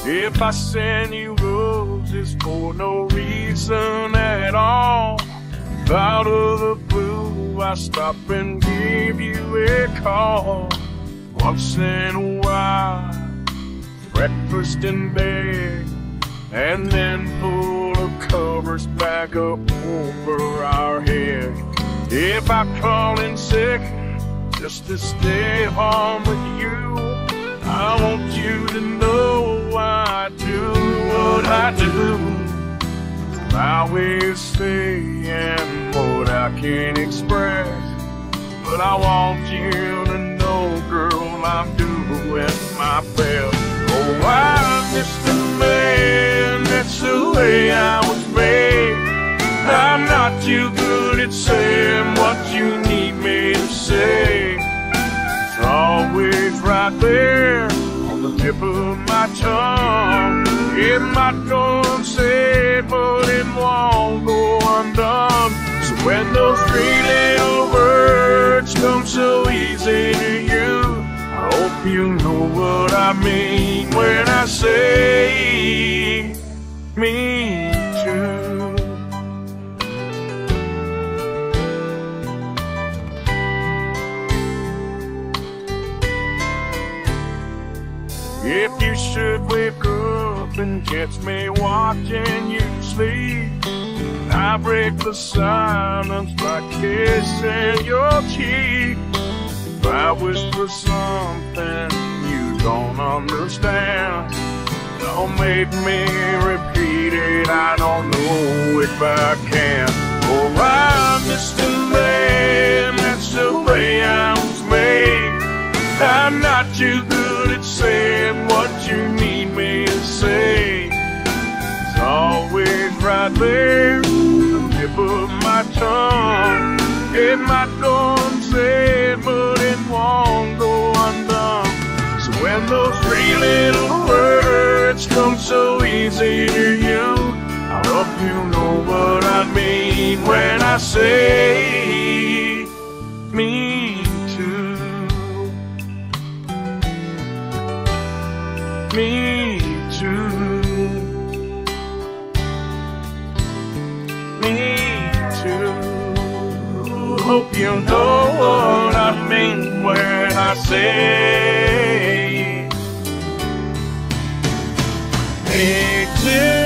If I send you roses for no reason at all, out of the blue I stop and give you a call. Once in a while, breakfast in bed, and then pull the covers back up over our head. If I call in sick just to stay home with you, I want you to know I do what I do. My way of saying what I can't express, but I want you to know, girl, I'm doing my best. Oh, I'm just a man, that's the way I was made. I'm not too good at saying what you need me to say. It's always right there on the tip of my tongue. It might go unsaid, but it won't go undone. So when those three little words come so easy to you, I hope you know what I mean when I say me too. If you should wake up and catch me watching you sleep, I break the silence by kissing your cheek. If I whisper something you don't understand, don't make me repeat it, I don't know if I can. Oh, I'm just a man, that's the way I was made. I'm not too good at saying what you need me to say. It's always right there, the tip of my tongue. It might go unsaid, but it won't go undone. So when those three little words come so easy to you, I hope you know what I mean when I say me too. Me too. Me too. Hope you know what I mean when I say me too.